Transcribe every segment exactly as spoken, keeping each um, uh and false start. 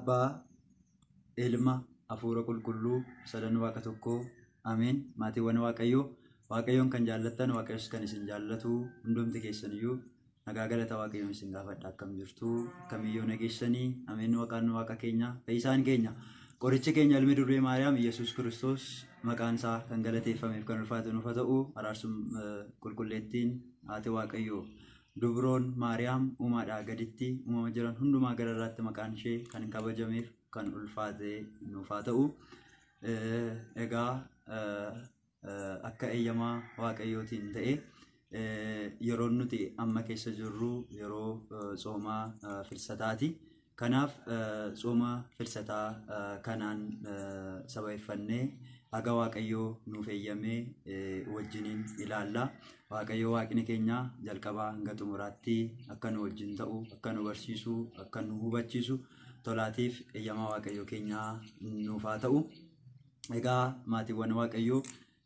Abbaa, Ilma, Hafuura Qulqulluu, Sadan Waaqa tokkoo, Ameen. Maatiwwaan waaqayyoo, waaqayyoon kan jaallattan, waaqayyos kan isin jaallatu, hundumti keessaniyyuu nagaa galata waaqayyoon isin gaafadha akkam jirtu, kamiyyoo nageessanii. Ameen. Waaqaan waaqa keenya, fayyisaan keenya, qorichi keenya ilmi durree Maariyaam Yesuus Kiristoos maqaan isaa kan galateeffameef kan ulfaatu nuuf haa ta'u. Araarsum qulqulleettiin haati waaqayyoo Dubroon Maariyaam uumaadhaa gaditti uumama jiran hundumaa gararraatti maqaan ishee kan kabajameef kan ulfaate nuuf haa ta'u. Egaa akka eeyyamaa waaqayyootiin ta'e yeroo nuti amma keessa jirru yeroo Soomaa Filsetaati. Kanaaf Sooma Filsetaa kanaan sababeeffannee haga waaqayyoo nuuf eeyyamee wajjiniin ilaalla. Waaqayyoo waaqni keenya jalqabaa hanga xumuraatti akka nu wajjin ta'u, akka nu barsiisu, akka nu hubachiisu tolaatiif eeyyamaa waaqayyoo keenyaa nuuf haa ta'u. Egaa maatiiwwan waaqayyoo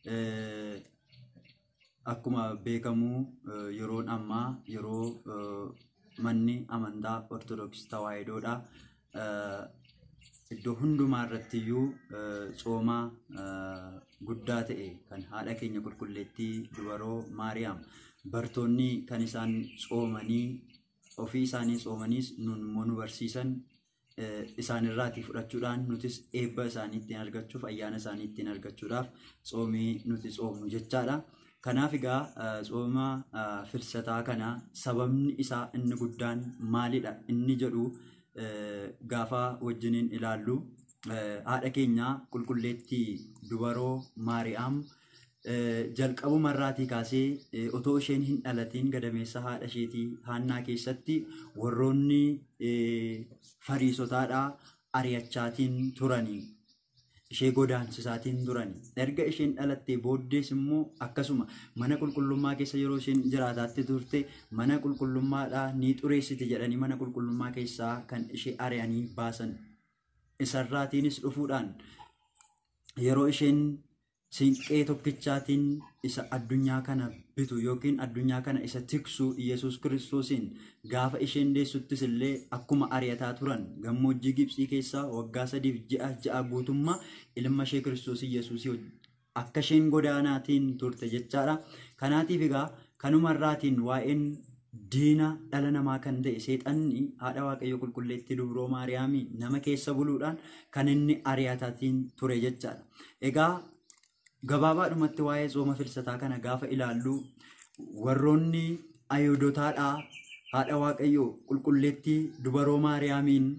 akkuma beekamu yeroon ammaa yeroo manni amantaa Ortodoksii Tawaahidoodha. Iddoo hundumaa irrattiyyuu Soomaa guddaa ta'e kan haadha keenya qulqulleettii dubaroo Maariyaam bartoonni kan isaan soomanii ofii isaanii soomaniis nun immoo nu barsiisan isaan irraatii fudhachuudhaan nutis eebba isaanii ittiin argachuuf ayyaana isaanii ittiin argachuudhaaf soomii nuti soomnu jechaadha. Kanaaf egaa Sooma Filsetaa kana sababni isaa inni guddaan maalidha inni jedhu gaafa wajjiniin ilaallu haadha keenya qulqulleettii dubaroo Maariyaam jalqabuma irraatii kaasee otoo isheen hin dhalatiin gadameessa haadha isheetii Haannaa keessatti warroonni Fariisotaadhaa ari'achaatiin turanii. Ishee godaansisaatiin turani. Erga isheen dhalattee booddees immoo akkasuma mana qulqullummaa keessa yeroo isheen jiraataatti turte mana qulqullummaadhaa ni xureessiti jedhanii mana qulqullummaa keessaa kan ishee ari'anii baasan. Isarraatiinis dhufuudhaan yeroo isheen siinqee tokkichaatiin isa addunyaa kana bitu yookiin addunyaa kana isa tiksu Yesuus Kiristoosiin gaafa isheen deessuttis illee akkuma ari'ataa turan gammoojjii Gibxii keessaa waggaa sadiif ji'a ji'a guutummaa ilma ishee Kiristoos Yesuusii akka isheen godaanaatiin turte jechaadha. Kanaatiif egaa kanumarraatiin waa'een diina dhala namaa kan ta'e seexanni haadha waaqayyoo qulqulleettii dubroo Maariyaamii nama keessa buluudhaan kan inni ari'ataatiin ture jechaadha. Egaa gabaabaadhumatti waa'ee Sooma Filsetaa kana gaafa ilaallu warroonni Ayihudootaadhaa haadha waaqayyoo qulqulleettii dubaroo Maariyaamiin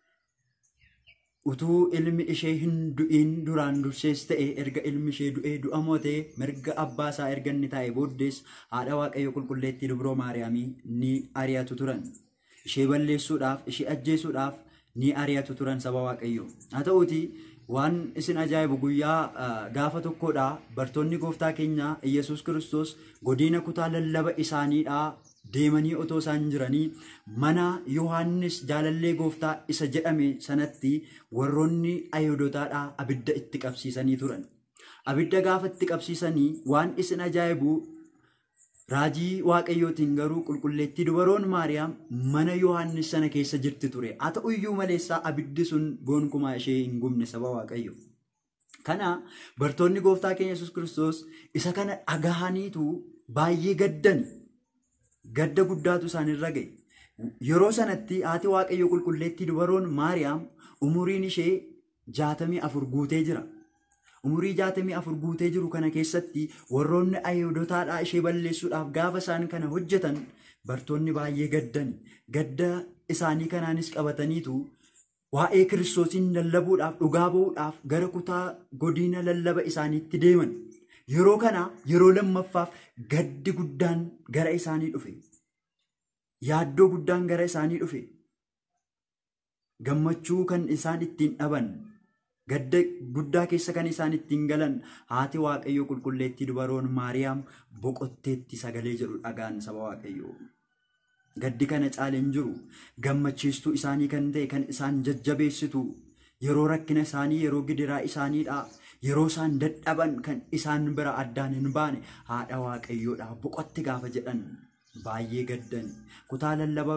utuu ilmi ishee hin du'iin duraan dursees ta'e erga ilmi ishee du'ee du'a mootee mirga abbaa isaa erga inni taa'e booddees haadha waaqayyoo qulqulleettii dubroo Maariyaamii ni ari'atu turan. Ishee balleessuudhaaf, ishee ajjeesuudhaaf ni ari'atu turan saba waaqayyoo. Haa ta'uutii waan isin ajaa'ibu guyyaa gaafa tokkodha bartoonni gooftaa keenya Yesuus Kiristoos godina kutaa lallaba isaaniidhaa deemanii otoo isaan jiranii mana Yohaannis jaalallee gooftaa isa jedhame sanatti warroonni Ayihudootaadhaa abidda itti qabsiisanii turan. Abidda gaafa itti qabsiisanii waan isin ajaa'ibu raajii waaqayyootiin garuu qulqulleettii dubaroon Maariyaam mana Yohaannis sana keessa jirti ture. Haa ta'u iyyuu maleessaa abiddi sun gonkumaa ishee hin gubne saba waaqayyo. Kana bartoonni gooftaa keenya Yesuus Kiristoos isa kana dhagahaniitu baay'ee gaddani. Gadda guddaatu isaanirra ga'e. Yeroo sanatti haati waaqayyoo qulqulleettii dubaroon Maariyaam umuriin ishee jaatamii afur guutee jira. Umurii jaatamii afur guutee jiru kana keessatti warroonni Ayihudootaadhaa ishee balleessuudhaaf gaafa isaan kana hojjetan bartoonni baay'ee gaddani. Gadda isaanii kanaanis qabataniitu waa'ee Kiristoosiin lallabuudhaaf dhugaa ba'uudhaaf gara kutaa godina lallaba isaaniitti deeman. Yeroo kana yeroo lammaffaaf gaddi guddaan gara isaanii dhufe. Yaaddoo guddaan gara isaanii dhufe. Gammachuu kan isaan ittiin dhaban. Gadda guddaa keessa kan isaan ittiin galan haati waaqayyoo qulqulleettii dubaroon Maariyaam boqotteetti sagalee jedhu dhagaan saba waaqayyoo. Gaddi kana caalee hin jiru. Gammachiistuu isaanii kan ta'e kan isaan jajjabeessitu yeroo rakkina isaanii yeroo gidiraa isaaniidhaa yeroo isaan dadhaban kan isaan bira addaan hin baane haadha waaqayyoodhaa boqotte gaafa jedhan baay'ee gaddan. Kutaa lallaba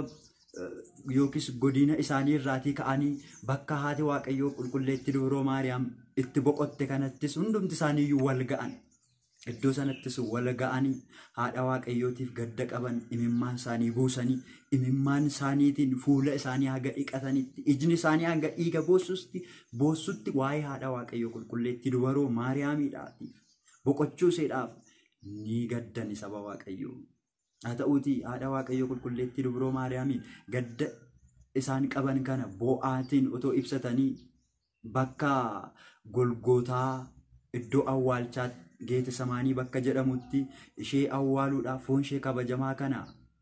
yookiis godina isaanii irraatii ka'anii bakka haati waaqayyoo qulqulleetti dubroo Maariyaam itti boqotte kanattis hundumti isaanii wal ga'an. Iddoo sanattis wal ga'anii haadha waaqayyootiif gadda qaban imimmaan isaanii buusanii imimmaan isaaniitiin fuula isaanii haga dhiqatanitti ijni isaanii haga dhiiga boossutti boossutti waa'ee haadha waaqayyoo qulqulleetti dubroo Maariyaamiidhaatiif boqochuu isheedhaaf ni gaddan saba waaqayyoo. Haa ta'uutii haadha waaqayyoo qulqulleetti dubroo Maariyaamiin gadda isaan qaban kana boo'aatiin otoo ibsatanii bakka Golgootaa iddoo awwaalchaatti Geetsemaanii bakka jedhamutti ishee awwaaluudhaaf foon ishee kabajamaa kana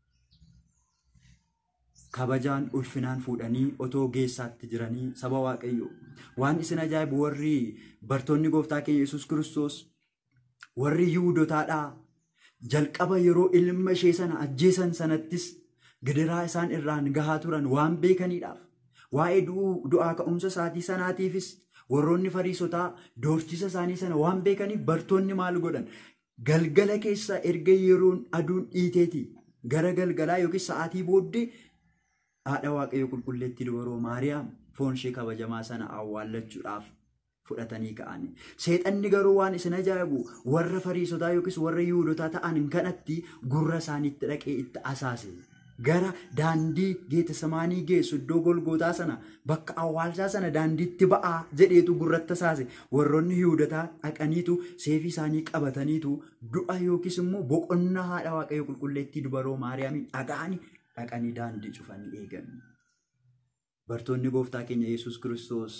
kabajaan ulfinaan fuudhanii otoo geessaatti jiranii saba waaqayyoo. Waan isin ajaa'ibu warri bartoonni gooftaa keenya Yesuus Kiristoos warri Yihuudootaadhaa jalqaba yeroo ilma ishee sana ajjeesan sanattis gidiraa isaan irraan gahaa turan waan beekaniidhaaf waa'ee du'aa ka'umsa isaatii sanaatiifis warroonni Fariisotaa doorsisa isaanii sana waan beekaniif bartoonni maal godhan? Galgala keessa erga yeroon aduun dhiiteeti gara galgalaa yookiin sa'aatii booddee haadha waaqayyoo qulqulleetti dubroo Maariyaam foon ishee kabajamaa sana awwaallachuudhaaf fudhatanii ka'an. Seexanni garuu waan isin ajaa'ibu warra Fariisotaa yookiis warra Yihuudootaa ta'an kanatti gurra isaaniitti dhaqee itti asaase. Gara daandii Geetsemaanii geessu iddoo Golgootaa sana bakka awwaalchaa sana daandiitti ba'aa jedheetu gurratti asaase. Warroonni Yihuudootaa dhaqaniitu seefii isaanii qabataniitu du'a yookiis immoo boqonnaa haadha waaqayyoo qulqulleettii dubroo Maariyaamiin dhaga'anii dhaqanii daandii cufanii eegan. Bartoonni gooftaa keenya Yesuus Kiristoos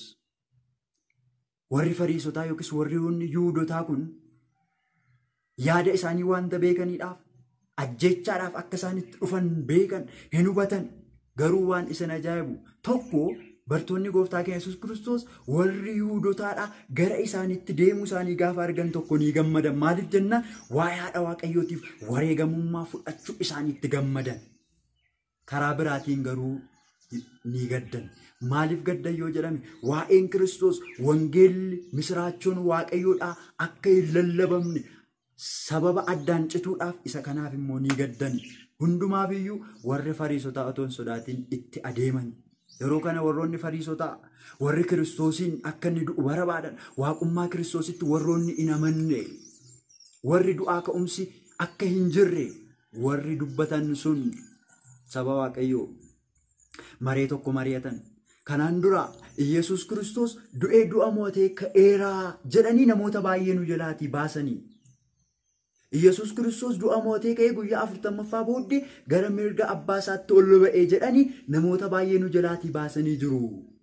warri Fariisotaa yookiis warri Yihuudootaa kun yaada isaanii waanta beekaniidhaaf ajjechaadhaaf akka isaan itti dhufan beekan hin hubatan. Garuu waan isin ajaa'ibu tokko bartoonni gooftaa keenya Yesuus Kiristoos warri Yihuudootaadhaa gara isaaniitti deemuu isaanii gaafa argan tokko ni gammadan. Maaliif jennaan waa'ee haadha waaqayyootiif wareegamummaa fudhachuu isaaniitti gammadan. Karaa biraatiin garuu ni gaddan. Maaliif gaddan yoo jedhame waa'een Kiristoos wangeelli misiraachoon waaqayyoodhaa akka hin lallabamne sababa addaan cituudhaaf isa kanaaf immoo ni gaddan. Hundumaaf iyyuu warri Fariisotaa otoo hin sodaatin itti adeeman. Yeroo kana warroonni Fariisotaa warri Kiristoosiin akka inni du'u barbaadan waaqummaa Kiristoositti warroonni hin amanne warri du'aa ka'umsi akka hin jirre warri dubbatan sun saba waaqayyoo maree tokko mari'atan. Kanaan dura Yesuus Kiristoos du'ee du'a mootee ka'eeraa jedhanii namoota baay'ee nu jalaatii baasanii. Yesuus Kiristoos du'a mootee ka'ee guyyaa afurtammaffaa booddee gara mirga abbaa isaatti ol ba'ee jedhanii namoota baay'ee nu jalaatii baasanii jiru.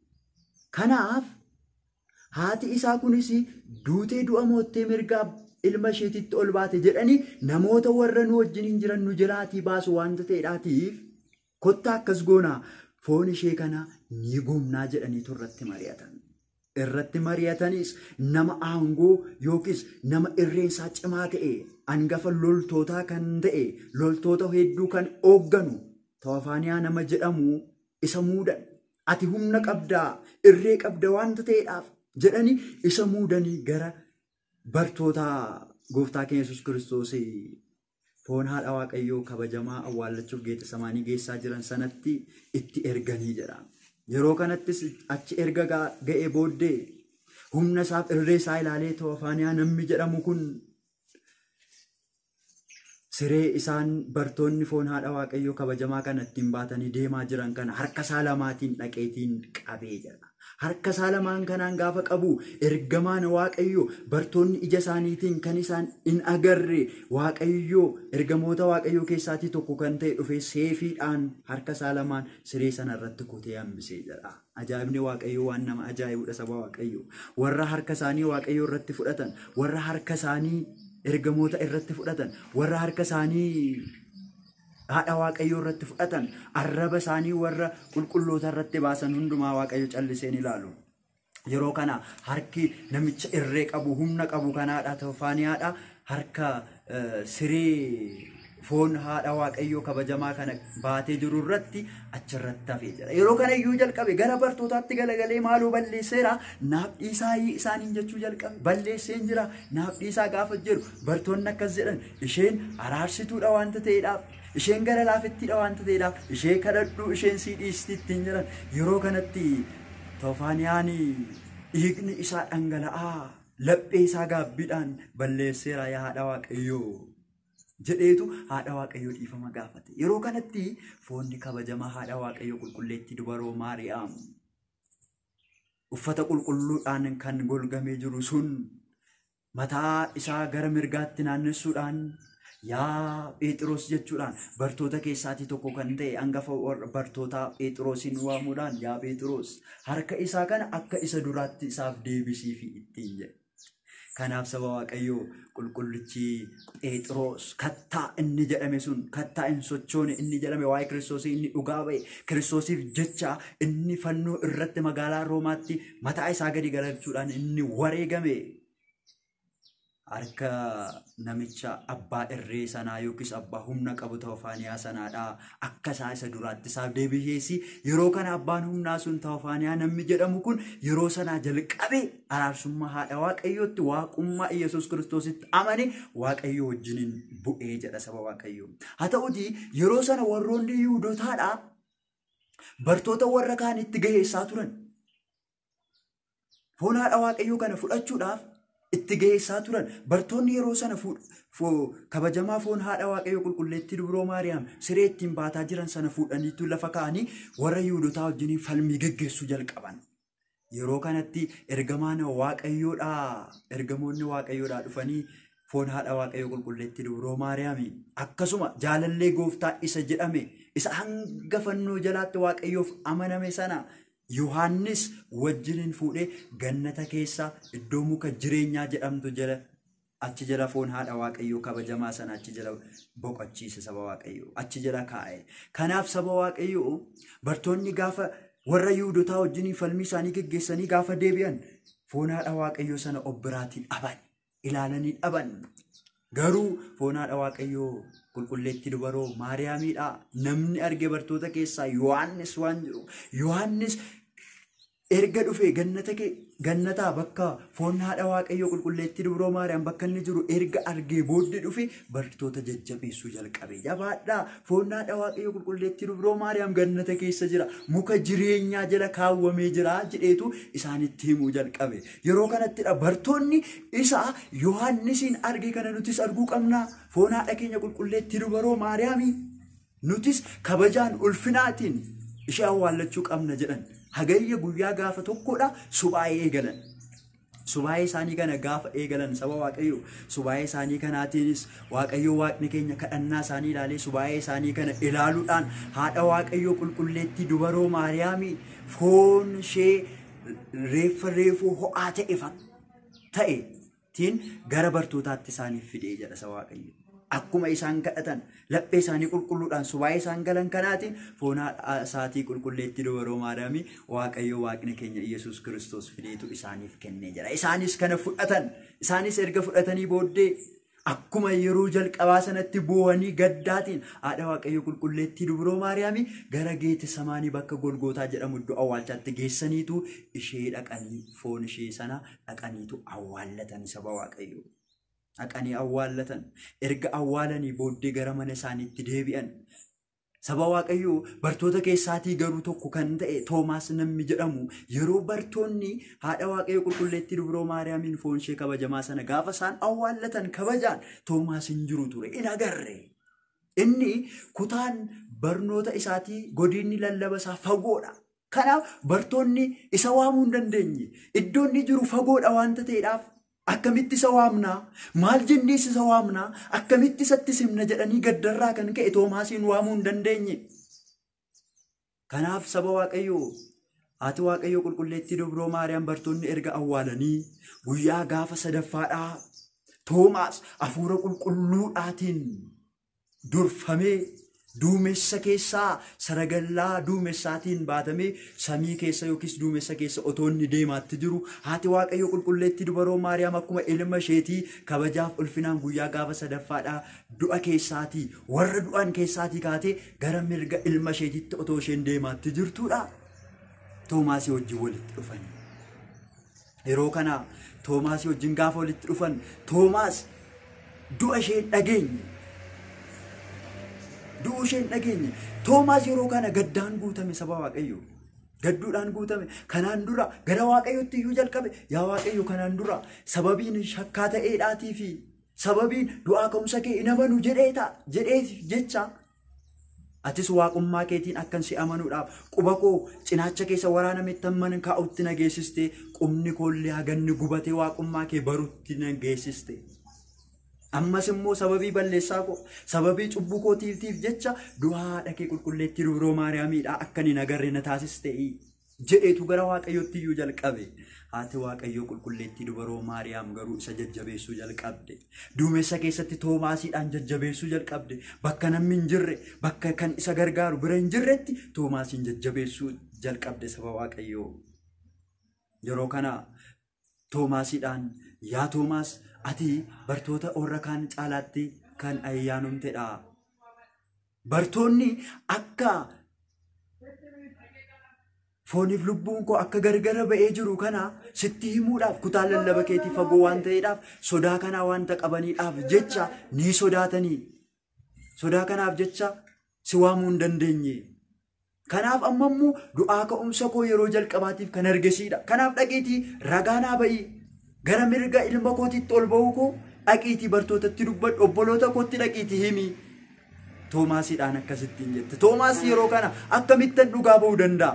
Kanaaf haati isaa kunis duutee du'a mootee mirga ilma isheetitti ol baate jedhanii namoota warra nu wajjin hin jiran nu jalaatii baasu waanta ta'eedhaatiif kottaa akkas goonaa foon ishee kana ni gumnaa jedhaniitu irratti mari'atan. Irratti mari'atanis nama aangoo yookiis nama irreensaa cimaa ta'e hangafa loltootaa kan ta'e loltoota hedduu kan hoogganu Taafaaniyaa nama jedhamu isa muudan. Ati humna qabdaa irree qabda waanta ta'eedhaaf jedhanii isa muudanii gara bartoota gooftaa keenya Yesuus Kiristoos foon haadha waaqayyoo kabajamaa awwaallachuuf Geetsemaanii geessaa jiran sanatti itti erganii jedha. Yeroo kanattis achi erga ga'ee booddee humna isaaf irree isaa ilaalee Taafaaniyaa namni jedhamu kun siree isaan bartoonni foon haadha waaqayyoo kabajamaa kana ittiin baatanii deemaa jiran kana harka isaa lamaatiin dhaqeetiin qabee jira. Harka isaa lamaan kanaan gaafa qabu ergamaan waaqayyoo bartoonni ija isaaniitiin kan isaan hin agarre waaqayyoo ergamoota waaqayyoo keessaatii tokko kan ta'e dhufee seefiidhaan harka isaa lamaan siree sana irratti kutee hambisee jira. Ajaa'ibni waaqayyoo waan nama ajaa'ibudha saba waaqayyoo. Warra harka isaanii waaqayyoo irratti fudhatan, warra harka isaanii ergamoota irratti fudhatan, warra harka isaanii haadha waaqayyoo irratti fudhatan, arraba isaanii warra qulqulloota irratti baasan hundumaa waaqayyo calliseen ilaalu. Yeroo kana harki namicha irree qabu humna qabu kanaadha Taafaaniyaadha harka siree foon haadha waaqayyoo kabajamaa kana baatee jiru irratti achirratti hafee jira. Yeroo kana iyyuu jalqabe gara bartootaatti galagalee maaloo balleesseera naaf dhiisaa isaaniin jechuu jalqabe. Balleesseen jira naaf dhiisaa gaafa jedhu bartoonni akkas jedhan isheen araarsituudha wanta ta'eedhaaf. Isheen gara laafettiidha wanta ta'eedhaaf ishee kadhadhu isheen sii dhiisti ittiin jiran. Yeroo kanatti Toofaaniyaan dhiigni isaa dhangala'aa laphee isaa gaabbiidhaan balleesseera yaa haadha waaqayyoo jedheetu haadha waaqayyoo dhiifama gaafate. Yeroo kanatti foonni kabajamaa haadha waaqayyoo qulqulleettii dubaroo Maariyaam uffata qulqulluudhaan kan golgamee jiru sun mataa isaa gara mirgaatti naannessuudhaan yaa Phexros jechuudhaan bartoota keessaatii tokko kan ta'e hangafa bartoota Phexrosin waamuudhaan yaa Phexros harka isaa kana akka isa duraatti isaaf deebisii fi ittiin jedhe. Kanaaf saba waaqayyoo qulqullichi Phexros kattaa inni jedhame sun kattaa hin sochoone inni jedhame waa'ee Kiristoosii inni dhugaa ba'e Kiristoosiif jecha inni fannoo irratti magaalaa Roomaatti mataa isaa gadi galchuudhaan inni wareegame. Harka namicha abbaa irree sanaa yookiis abbaa humna qabu Toofaaniyaa sanaadhaa akka isaa isa duraatti isaaf deebiseesi. Yeroo kana abbaan humnaa sun Toofaaniyaa namni jedhamu kun yeroo sanaa jalqabe araarsummaa haadha waaqayyootti waaqummaa Yesuus Kiristoositti amane waaqayyoo wajjiniin bu'ee jedha saba waaqayyoo. Haa ta'uti yeroo sana warroonni Yihuudootaadhaa bartoota warra kaanitti gaheessaa turan. Foon haadha waaqayyoo kana fudhachuudhaaf itti gaheessaa turan. Bartoonni yeroo sana kabajamaa foon haadha waaqayyoo qulqulleettii dubroo Maariyaam siree ittiin baataa jiran sana fuudhaniitu lafa kaa'anii warra Yihuudootaa wajjiniin falmii geggeessuu jalqaban. Yeroo kanatti ergamaan waaqayyoodhaa ergamoonni waaqayyoodhaa dhufanii foon haadha waaqayyoo qulqulleettii dubroo Maariyaamiin akkasuma jaalallee gooftaa isa jedhame isa hanga fannoo jalaatti waaqayyoof amaname sana Yohaannis wajjiniin fuudhee gannata keessa iddoo muka jireenyaa jedhamtu jala achi jala foon haadha waaqayyoo kabajamaa sana achi jala boqochiise saba waaqayyoo achi jala kaa'e. Kanaaf saba waaqayyoo bartoonni gaafa warra Yihuudootaa wajjiniin falmii isaanii geggeessanii gaafa deebi'an foon haadha waaqayyoo sana obbiraatiin dhaban ilaalanii dhaban. Garuu foon haadha waaqayyoo qulqulleettii dubaroo Maariyaamiidhaa namni arge bartoota keessaa Yohaannis waan jiru. Yohaannis erga dhufee gannata gannataa bakka foon haadha waaqayyoo qulqulleettii dubroo Maariyaam bakka inni jiru erga argee booddee dhufee bartoota jajjabeessuu jalqabe. Jabaadhaa foon haadha waaqayyoo qulqulleettii dubroo Maariyaam gannata keessa jira muka jireenyaa jala kaawwamee jira jedheetu isaanitti himuu jalqabe. Yeroo kanattidha bartoonni isaa Yohaannisiin arge kana nutis arguu qabnaa foon haadha keenya qulqulleettii dubroo Maariyaamii nutis kabajaan ulfinaatiin ishee awwaallachuu qabna jedhan. Hagayya guyyaa gaafa tokkodha subaayee eegalan. Subaayee isaanii kana gaafa eegalan saba waaqayyoo subaayee isaanii kanaatiinis waaqayyoo waaqni keenya kadhannaa isaanii ilaalee subaayee isaanii kana ilaaluudhaan haadha waaqayyoo qulqulleettii dubaroo Maariyaamii foon ishee reeffa reefuu ho'aa ta'e ta'etiin gara bartootaatti isaaniif fidee jedha saba waaqayyoo. Akkuma isaan kadhatan laphee isaanii qulqulluudhaan subaayee isaan galan kanaatiin foon haadha isaatii qulqulleettii dubaroo Maariyaamii waaqayyoo waaqni keenya Yesuus Kiristoos fideetu isaaniif kennee jira. Isaanis kana fudhatan. Isaanis erga fudhatanii booddee akkuma yeroo jalqabaa sanatti boo'anii gaddaatiin haadha waaqayyoo qulqulleettii dubaroo Maariyaamii gara Geetesemaanii bakka Golgootaa jedhamu iddoo awwaalchaatti geessaniitu ishee dhaqanii foon ishee sana dhaqaniitu awwaallatan saba waaqayyoo. Dhaqanii awwaallatan erga awwaalanii booddee gara mana isaaniitti deebi'an. Saba waaqayyoo bartoota keessaatii garuu tokko kan ta'e Toomaas namni jedhamu yeroo bartoonni haadha waaqayyoo qulqulleettii dubroo Maariyaamiin foon ishee kabajamaa sana gaafa isaan awwaallatan kabajaan Toomaas hin jiru ture in agarre. Inni kutaan barnoota isaatii godinni lallaba isaa fagoodha. Kanaaf bartoonni isa waamuu hin dandeenye iddoo inni jiru fagoodha wanta ta'eedhaaf. Akkamitti isa waamnaa maal jennees isa waamnaa akkamitti isatti simna jedhanii gaddarraa kan ka'e Toomaasiin waamuu hin dandeenye. Kanaaf saba waaqayyoo haati waaqayyoo qulqulleettii dubroo Maariyaam bartoonni erga awwaalanii guyyaa gaafa sadaffaadhaa Toomaas hafuura qulqulluudhaatiin durfamee duumessa keessaa saragallaa duumessaatiin baatamee samii keessa yookiis duumessa keessa otoo inni deemaatti jiru haati waaqayyo qulqulleetti dubaroo Maariyaam akkuma ilma isheetii kabajaaf ulfinaan guyyaa gaafa sadaffaadhaa du'a keessaatii warra du'an keessaatii kaatee gara mirga ilma isheetitti otoo isheen deemaatti jirtuudha. Toomaasii wajjin walitti dhufanii yeroo kana Toomaasii wajjin gaafa walitti dhufan Toomaas du'a isheen dhageenye du'uu isheen dhageenye Toomaas yeroo kana gaddaan guutame saba waaqayyo gadduudhaan guutame kanaan dura gara waaqayyotti iyyuu jalqabe yaa waaqayyo kanaan dura sababiin shakkaa ta'eedhaatii fi sababiin du'aa ka'umsa kee hin amanu jedheeta jedheef jecha atis waaqummaa keetiin akkan si amanuudhaaf quba koo cinaacha keessa waraana mittamman kaa'utti na geessiste qubni koollee haganni gubatee waaqummaa kee barutti na geessiste. Ammas immoo sababii balleessaa koo sababii cubbuu kootiif jecha du'aa dhaqee qulqulleetti dubroo Maariyaamiidhaa akka hin agarre na taasiste jedheetu gara waaqayyotti iyyuu jalqabe. Haati waaqayyoo qulqulleetti dubroo Maariyaam garuu isa jajjabeessuu jalqabde. Duumessa keessatti Toomaasiidhaan jajjabeessuu jalqabde. Bakka namni hin jirre bakka kan isa gargaaru bira hin jirretti Toomaasiin jajjabeessuu jalqabde saba waaqayyoo. Yeroo kana Toomaasiidhaan yaa Toomaas ati bartoota warra kaan caalaatti kan ayyaanumteedha. Bartoonni akka fooniif lubbuun koo akka gargara ba'ee jiru kana sitti himuudhaaf kutaa lallaba keetii fagoo waan ta'eedhaaf sodaa kanaa wanta qabaniidhaaf jecha ni sodaatanii. Sodaa kanaaf jecha si waamuu hin dandeenye. Kanaaf amma immoo du'aa ka'umsa koo yeroo jalqabaatiif kan argisiidha. Kanaaf dhaqiitii ragaa naa ba'ii. Gara mirga ilma kootiitti ol ba'uu koo dhaqiitii bartootatti dubbadhu obboloota kootti dhaqiitii himi. Toomaasiidhaan akkasittiin jette. Toomaas yeroo kana akkamittan dhugaa ba'uu danda'a?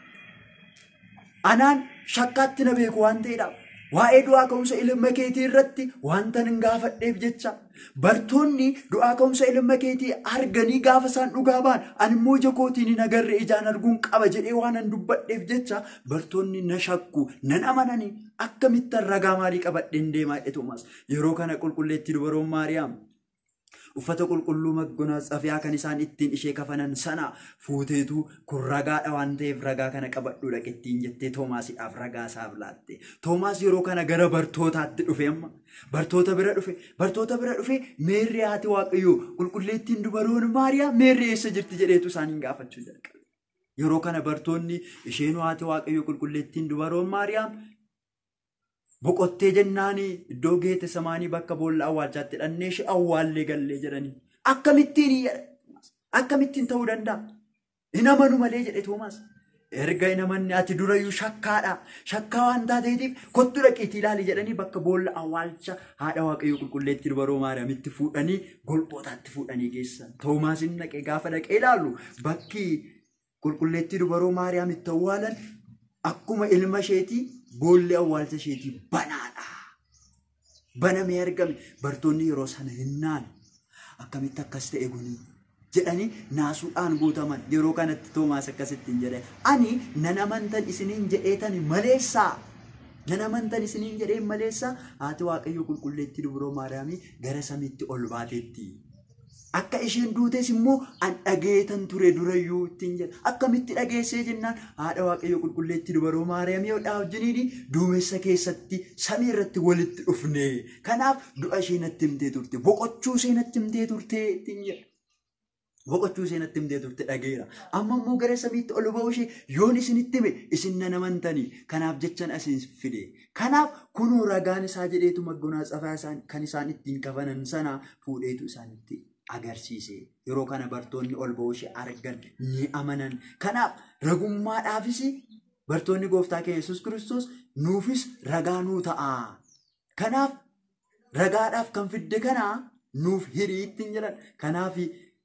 Anaan shakkaatti na beeku waan ta'eedhaaf waa'ee du'aa ka'umsa ilma keetii irratti wanta hin gaafadheef jecha bartoonni du'aa ka'umsa ilma keetii arganii gaafa isaan dhugaa ba'an ani immoo ija kootiin hin agarre ijaan arguun qaba jedhee waan hin dubbadheef jecha bartoonni na shakku nan amananii akkamittan ragaa maalii qabadheen deemaa jedhe Toomaas. Yeroo kana qulqulleetti dubaroon Maariyaam uffata qulqulluu Maatiwwaan kan isaan ittiin ishee kafanan sana fuuteetu kun ragaadha waan ta'eef ragaa kana qabadhu dhaqettiin jettee Toomaasiidhaaf ragaa isaaf laatte. Toomaas yeroo kana gara bartootaatti dhufe amma bartoota bira dhufe bartoota bira dhufe meerri haati waaqayyoo qulqulleettiin dubaroon Maariyaam meerri eessa jirti jedheetu isaaniin gaafachuu jalqabe. Yeroo kana bartoonni isheen haati waaqayyoo qulqulleettiin dubaroon Maariyaam boqottee jennaanii iddoo geete samaanii bakka boolla awwaalchaatti dhannee ishee awwaallee gallee jedhanii akkamittiin akkamittiin ta'uu danda'a? Hin amanu malee jedhe Toomaas. Erga hin amanne ati durayyuu shakkaadha. Shakkaa waan taateetiif kottu dhaqiitii ilaali jedhanii bakka boolla awwaalcha haadha waaqayyoo qulqulleetti dubaroo Maariyaamitti fuudhanii golbootaatti fuudhanii geessan. Toomaasin dhaqee gaafa dhaqee ilaalu bakki qulqulleetti dubaroo Maariyaamitti awwaalan akkuma ilma isheetii boolli awwaalcha isheetii banaadha. Banamee argame bartoonni yeroo sana hinnaan akkamitti akkas ta'e guni jedhanii naasuudhaan guutaman. Yeroo kanatti Toomaas akkasittiin jedhe ani nan amantan isiniin jedheetan maleessaa nan amantan isiniin jedheen maleessaa haati waaqayyoo qulqulleetti dubaroo Maariyaamii gara samiitti ol baateetti. Akka isheen duutes immoo an dhageetan ture durayyuu ittiin jedha. Akkamitti dhageessee jennaan haadha waaqayyoo qulqulleetti dubaroo Maariyaamii hodhaa wajjiniin duumessa keessatti samii irratti walitti dhufne. Kanaaf du'a ishee natti himtee turte. Boqochuu ishee natti himtee turte ittiin jedha. Boqochuu ishee natti himtee turte dhageera. Amma immoo gara samiitti ol ba'uu ishee yoon isinitti hime isin nan amantanii. Kanaaf jechan asiin fide. Kanaaf kunuu ragaan isaa jedheetu Maatiwwaan kan isaan ittiin kafanan sana fuudheetu isaanitti agarsiise. Yeroo kana bartoonni ol ba'uu ishee argan ni amanan. Kanaaf ragummaadhaafis bartoonni gooftaa keenya Yesuus Kiristoos nuufis ragaa nuu ta'a. Kanaaf ragaadhaaf kan fidde kana nuuf hirii ittiin jedhan. Kanaaf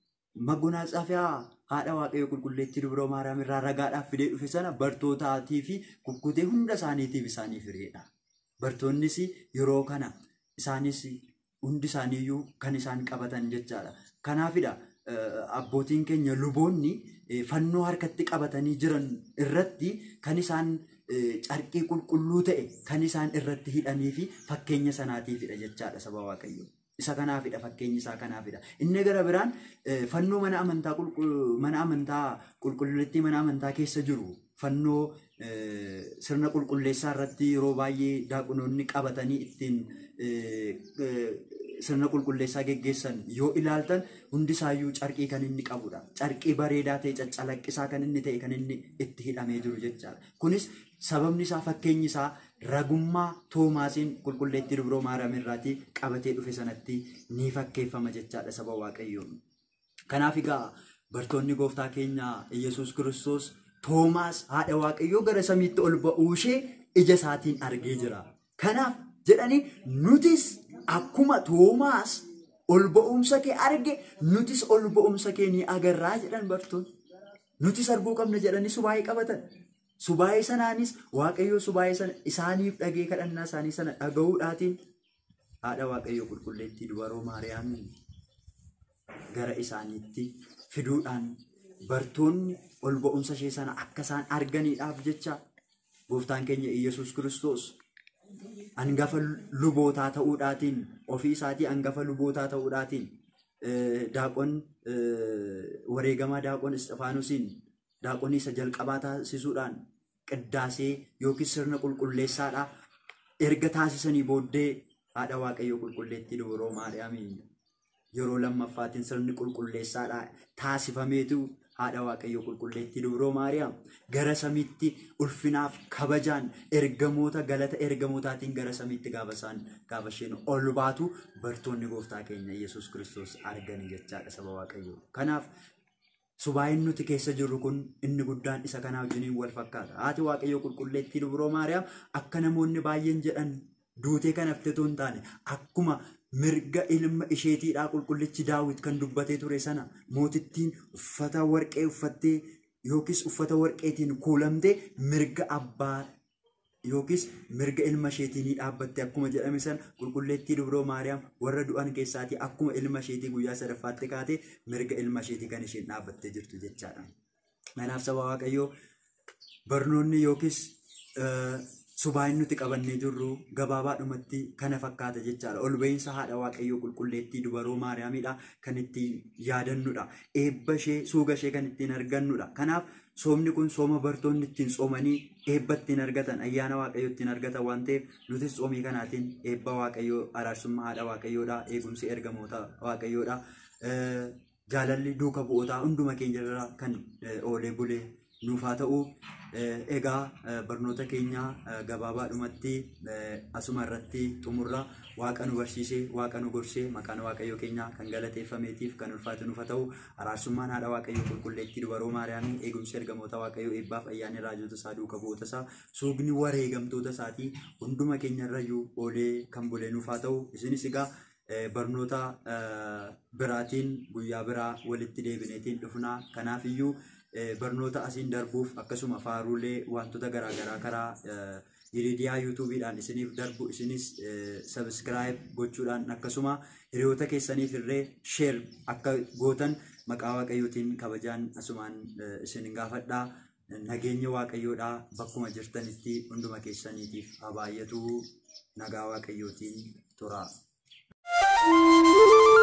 Maatiwwaan haadha waaqayyoo qulqulleetti dubaroo Maariyaam irraa ragaadhaaf fidee dhufe sana bartootaatii fi kukkutee hunda isaaniitiif isaaniif hireedha. Bartoonnis yeroo kana isaanis hundi isaaniiyyuu kan isaan qabatan jechaadha. Kanaafidha abbootiin keenya luboonni fannoo harkatti qabatanii jiran irratti kan isaan carqii qulqulluu ta'e kan isaan irratti hidhanii fi fakkeenya sanaatiifidha jechaadha saba waaqayyoo. isa kanaafidha fakkeenyi isaa kanaafidha. Inni gara biraan fannoo mana amantaa mana amantaa qulqulleettii mana amantaa keessa jiru fannoo sirna qulqulleessaa irratti yeroo baay'ee daaqonoonni qabatanii ittiin sirna qulqulleessaa geggeessan yoo ilaaltan hundi isaayyuu carqii kan inni qabudha. Carqii bareedaa ta'e caccalaqqisaa kan inni ta'e kan inni itti hidhamee jiru jechaadha. Kunis sababni isaa fakkeenyi isaa ragummaa Toomaasiin qulqulleettii dubroo Maariyaam irraatii qabatee dhufe sanatti ni fakkeeffama jechaadha saba Waaqayyoo. Kanaaf egaa bartoonni gooftaa keenya Yesuus Kiristoos Toomaas haadha Waaqayyoo gara samiitti ol ba'uu ishee ija isaatiin argee jira. Kanaaf jedhanii nutis akkuma Toomaas ol ba'umsa kee arge nutis ol ba'umsa kee ni agarraa jedhan bartoonni. Nutis arguu qabna jedhanii subaayee qabatan. Subaayee sanaanis Waaqayyoo subaayee sana isaaniif dhagee kadhannaa isaanii sana dhaga'uudhaatiin haadha Waaqayyoo qulqulleettii dubaroo Maariyaam gara isaaniitti fiduudhaan bartoonni ol ba'umsa ishee sana akka isaan arganiidhaaf jecha gooftaan keenya Yesuus Kiristoos hangafa lubootaa ta'uudhaatiin ofii isaatii hangafa lubootaa ta'uudhaatiin daaqon wareegamaa daaqon Isxifaanusiin daaqonii isa jalqabaa taasisuudhaan qiddaasee yookiin sirna qulqulleessaadhaa erga taasisanii booddee haadha Waaqayyoo qulqulleettii dubroo Maariyaamiin yeroo lammaffaatiin sirni qulqulleessaadhaa taasifameetu haadha Waaqayyoo qulqulleettii dubroo Maariyaam gara samiitti ulfinaaf kabajaan ergamoota galata ergamootaatiin gara samiitti gaafa isaan gaafa isheen ol baatu bartoonni gooftaa keenya Yesuus Kiristoos arganii jechaadha saba Waaqayyoo. Kanaaf subaayeen nuti keessa jirru kun inni guddaan isa kanaa wajjiniin wal fakkaata. Haati Waaqayyoo qulqulleettii dubroo Maariyaam akka namoonni baay'een jedhan duutee kan haftetu hin taane akkuma mirga ilma isheetiidhaa qulqullichi Daawit kan dubbatee ture sana mootittiin uffata warqee uffattee yookiis uffata warqeetiin kuulamtee mirga abbaa yookiis mirga ilma isheetiin dhaabbatte akkuma jedhame sana qulqulleettii dubroo Maariyaam warra du'an keessaatii akkuma ilma isheetii guyyaa sadaffaatti kaatee mirga ilma isheetii kan isheen dhaabbattee jirtu jechaadha. Kanaaf saba Waaqayyoo barnoonni yookiis subaayeen nuti qabannee jirru gabaabaadhumatti kana fakkaata jechaadha. Ol ba'iinsa haadha Waaqayyoo qulqulleettii dubroo Maariyaamidha kan ittiin yaadannudha. Eebba ishee suuga ishee kan ittiin argannudha. Kanaaf soomni kun sooma bartoonni ittiin soomanii eebba ittiin argatan ayyaana Waaqayyoo ittiin argatan waan ta'eef nutis soomii kanaatiin eebba Waaqayyoo araarsummaa haadha Waaqayyoodha eegumsi ergamoota Waaqayyoodha jaalalli duuka bu'ootaa hunduma keenya irraa kan oolee bulee nuuf haa ta'u. Egaa barnoota keenya gabaabaadhumatti asuma irratti xumurra Waaqa nu barsiisee Waaqa nu gorsee maqaan Waaqayyoo keenya kan galateeffameetiif kan ulfaatu nuuf haa ta'u. Araarsummaan haadha Waaqayyoo qulqulleettii dubroo Maariyaamii eegumsi ergamoota Waaqayyoo eebbaaf ayyaanni raajota isaa duuka bu'oota isaa suugni wareegamtoota isaatii hunduma keenya irrayyuu oolee kan bulee nuuf haa ta'u. Isinis egaa barnoota biraatiin guyyaa biraa walitti deebineetiin dhufnaa. Kanaafiyyuu barnoota asiin darbuuf akkasuma faaruulee wantoota garaagaraa karaa miidiyaa yuutuubiidhaan isiniif darbu isinis sabiskiraayib gochuudhaan akkasuma hiriyoota keessaniif illee sheer akka gootan maqaa Waaqayyootiin kabajaan asumaan isin gaafadhaa. Nageenyi Waaqayyoodhaa bakkuma jirtanitti hunduma keessaniitiif haa baay'atu. Nagaa Waaqayyootiin turaa.